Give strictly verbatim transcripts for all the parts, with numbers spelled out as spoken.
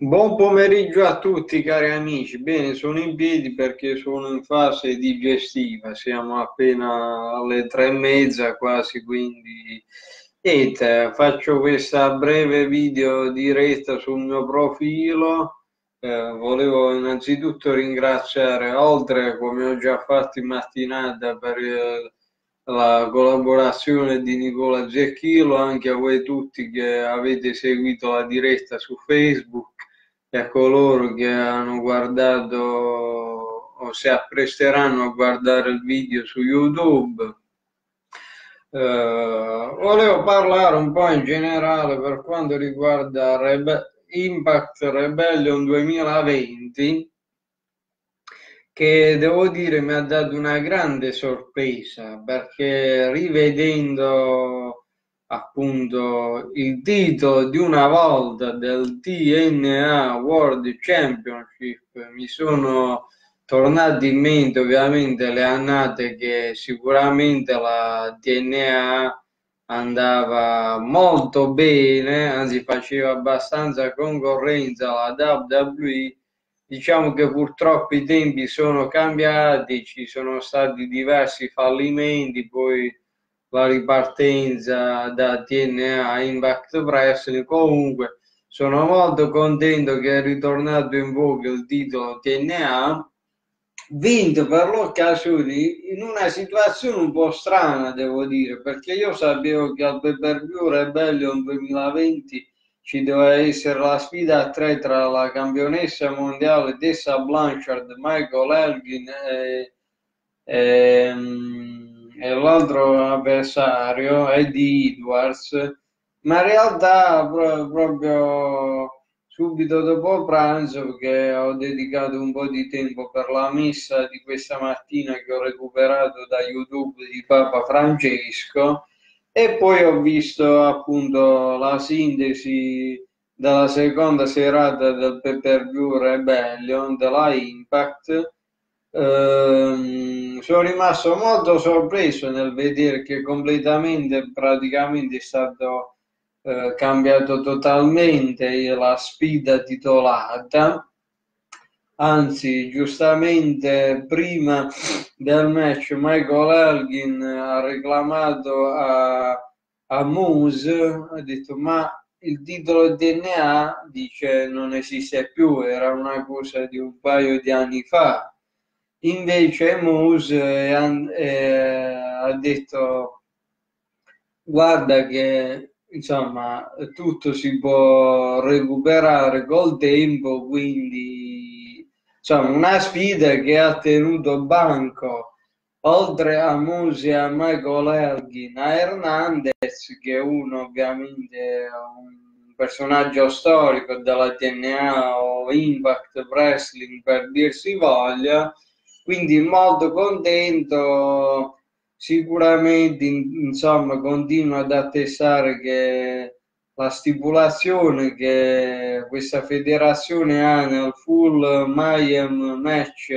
Buon pomeriggio a tutti cari amici. Bene, sono in piedi perché sono in fase digestiva, siamo appena alle tre e mezza quasi, quindi niente, faccio questa breve video diretta sul mio profilo. Eh, volevo innanzitutto ringraziare, oltre come ho già fatto in mattinata per eh, la collaborazione di Nicola Zecchilo, anche a voi tutti che avete seguito la diretta su Facebook e a coloro che hanno guardato o si appresteranno a guardare il video su YouTube. Eh, volevo parlare un po' in generale per quanto riguarda Rebe- Impact Rebellion duemilaventi, che devo dire mi ha dato una grande sorpresa perché rivedendo appunto il titolo di una volta del T N A World Championship mi sono tornate in mente ovviamente le annate che sicuramente la T N A andava molto bene, anzi faceva abbastanza concorrenza alla W W E. Diciamo che purtroppo i tempi sono cambiati, ci sono stati diversi fallimenti, poi la ripartenza da T N A a Impact Wrestling. Comunque sono molto contento che è ritornato in voga il titolo T N A, vinto per l'occasione in una situazione un po' strana, devo dire, perché io sapevo che al pay-per-view Rebellion duemilaventi ci doveva essere la sfida a tre tra la campionessa mondiale Tessa Blanchard, Michael Elgin e, e, e l'altro avversario Eddie Edwards, ma in realtà pro- proprio subito dopo pranzo, che ho dedicato un po' di tempo per la messa di questa mattina che ho recuperato da YouTube di Papa Francesco, e poi ho visto appunto la sintesi della seconda serata del pay-per-view Rebellion della Impact. Ehm, sono rimasto molto sorpreso nel vedere che completamente, praticamente è stato eh, cambiato totalmente la sfida titolata. Anzi, giustamente prima del match Michael Elgin ha reclamato a, a Moose, ha detto ma il titolo D N A dice non esiste più, era una cosa di un paio di anni fa. Invece Moose eh, eh, ha detto guarda che insomma tutto si può recuperare col tempo, quindi insomma una sfida che ha tenuto banco oltre a Musi, a Michael Elgin, a Hernandez, che è uno ovviamente è un personaggio storico della T N A o Impact Wrestling per dirsi voglia, quindi molto contento. Sicuramente, insomma, continuo ad attestare che la stipulazione che questa federazione ha nel full Mayhem match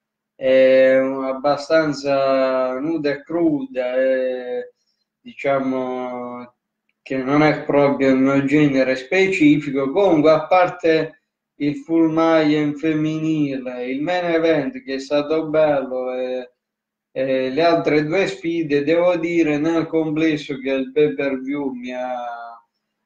è abbastanza nuda e cruda, e diciamo che non è proprio il mio genere specifico. Comunque, a parte il full Mayhem femminile, il main event che è stato bello e eh, le altre due sfide, devo dire nel complesso che il pay per view mi ha,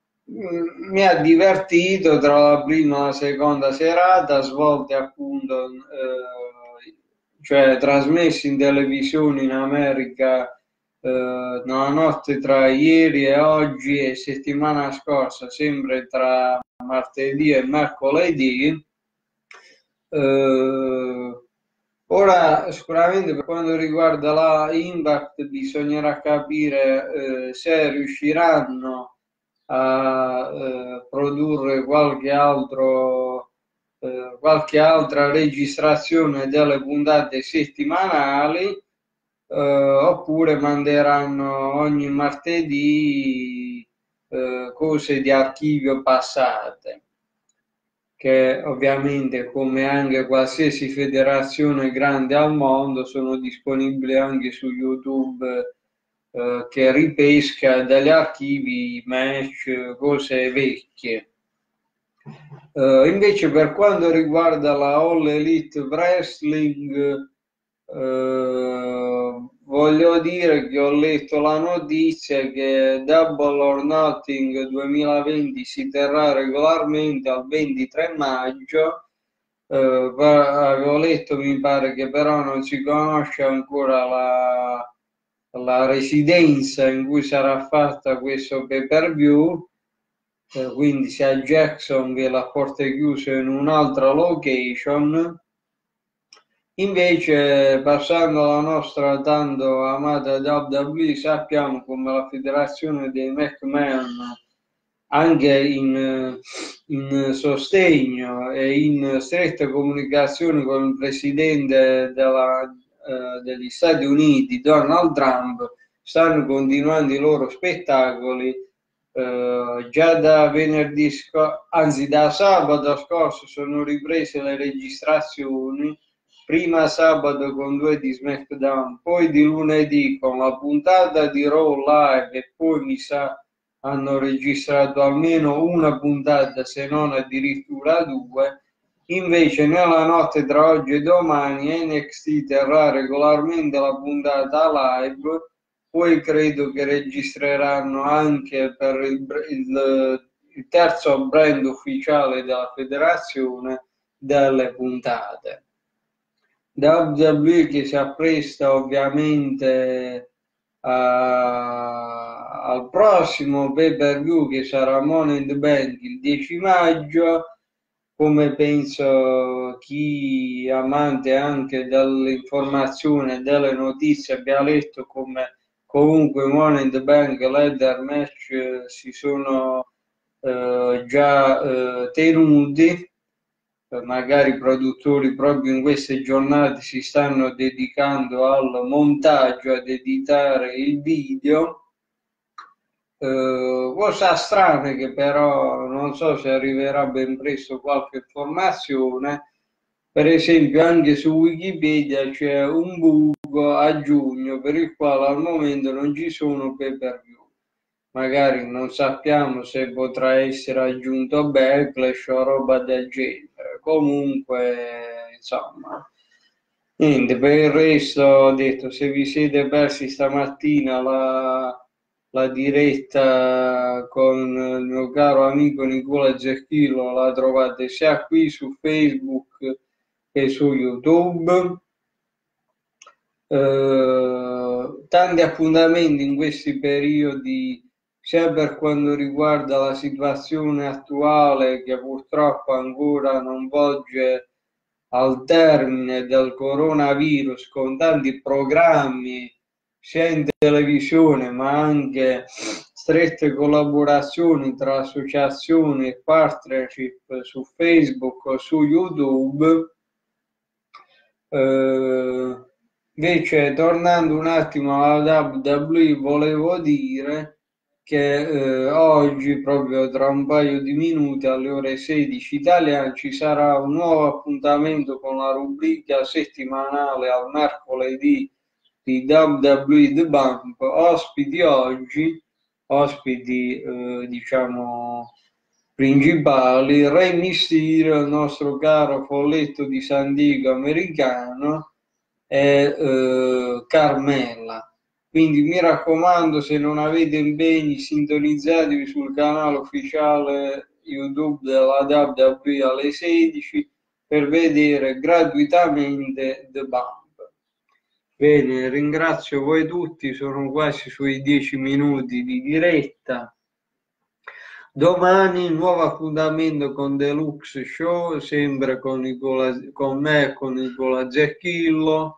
mi ha divertito tra la prima e la seconda serata, svolte appunto, eh, cioè trasmessi in televisione in America eh, nella notte tra ieri e oggi e settimana scorsa, sempre tra martedì e mercoledì. Eh, Ora, sicuramente per quanto riguarda la Impact, bisognerà capire eh, se riusciranno a eh, produrre qualche altro, eh, qualche altra registrazione delle puntate settimanali, eh, oppure manderanno ogni martedì eh, cose di archivio passate, che ovviamente come anche qualsiasi federazione grande al mondo sono disponibili anche su YouTube, eh, che ripesca dagli archivi match, cose vecchie. Uh, invece per quanto riguarda la All Elite Wrestling, uh, voglio dire che ho letto la notizia che Double or Nothing duemilaventi si terrà regolarmente al ventitré maggio. Uh, avevo letto, mi pare che però non si conosce ancora la, la residenza in cui sarà fatta questo pay per view. Eh, quindi sia a Jacksonville a porte chiuse in un'altra location. Invece, passando alla nostra tanto amata W W E, sappiamo come la federazione dei McMahon, anche in, in sostegno e in stretta comunicazione con il presidente della, eh, degli Stati Uniti, Donald Trump, stanno continuando i loro spettacoli. Uh, già da venerdì scorso, anzi da sabato scorso, sono riprese le registrazioni, prima sabato con due di SmackDown, poi di lunedì con la puntata di Raw Live e poi mi sa hanno registrato almeno una puntata, se non addirittura due. Invece nella notte tra oggi e domani N X T terrà regolarmente la puntata live. Poi credo che registreranno anche per il, il, il terzo brand ufficiale della federazione delle puntate. W W E che si appresta ovviamente a, al prossimo pay per view che sarà Money in the Bank il dieci maggio. Come penso chi amante anche dell'informazione e delle notizie abbia letto come comunque Money in the Bank ladder match eh, si sono eh, già eh, tenuti, eh, magari i produttori proprio in queste giornate si stanno dedicando al montaggio, ad editare il video. Uh, cosa strana che però non so se arriverà ben presto qualche informazione. Per esempio anche su Wikipedia c'è un buco a giugno per il quale al momento non ci sono pay per view. Magari non sappiamo se potrà essere aggiunto Backlash o roba del genere. Comunque, insomma, niente, per il resto ho detto, se vi siete persi stamattina la la diretta con il mio caro amico Nicola Zecchino la trovate sia qui su Facebook che su YouTube. Eh, tanti appuntamenti in questi periodi sia per quanto riguarda la situazione attuale che purtroppo ancora non volge al termine del coronavirus, con tanti programmi sia in televisione ma anche strette collaborazioni tra associazioni e partnership su Facebook o su YouTube. Eh, invece tornando un attimo alla W W E, volevo dire che eh, oggi, proprio tra un paio di minuti, alle ore sedici italiane, ci sarà un nuovo appuntamento con la rubrica settimanale al mercoledì di W W E The Bump. Ospiti oggi, ospiti eh, diciamo principali, Re Mysterio, il nostro caro folletto di San Diego americano, e eh, Carmella. Quindi mi raccomando, se non avete impegni, sintonizzatevi sul canale ufficiale YouTube della W W E alle sedici per vedere gratuitamente The Bump. Bene, ringrazio voi tutti, sono quasi sui dieci minuti di diretta. Domani nuovo appuntamento con Deluxe Show, sempre con, Nicola, con me e con Nicola Zecchillo.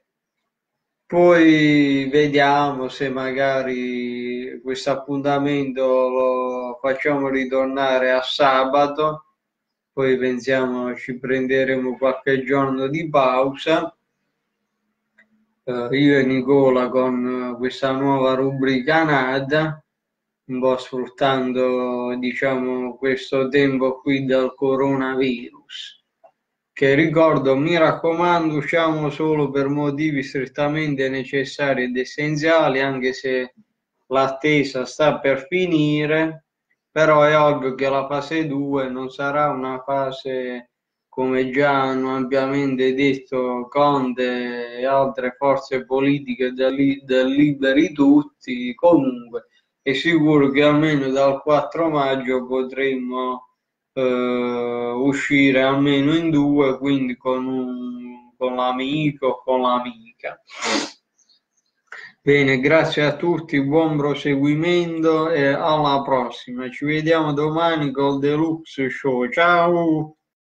Poi vediamo se magari questo appuntamento lo facciamo ritornare a sabato, poi pensiamo ci prenderemo qualche giorno di pausa. Uh, io e Nicola con questa nuova rubrica nata, un po' sfruttando diciamo questo tempo qui del coronavirus, che ricordo, mi raccomando, usciamo solo per motivi strettamente necessari ed essenziali, anche se l'attesa sta per finire, però è ovvio che la fase due non sarà una fase, come già hanno ampiamente detto Conte e altre forze politiche del, del Liberi Tutti. Comunque è sicuro che almeno dal quattro maggio potremo eh, uscire almeno in due, quindi con, un, con l'amico o con l'amica. Bene, grazie a tutti, buon proseguimento e alla prossima. Ci vediamo domani col Deluxe Show. Ciao!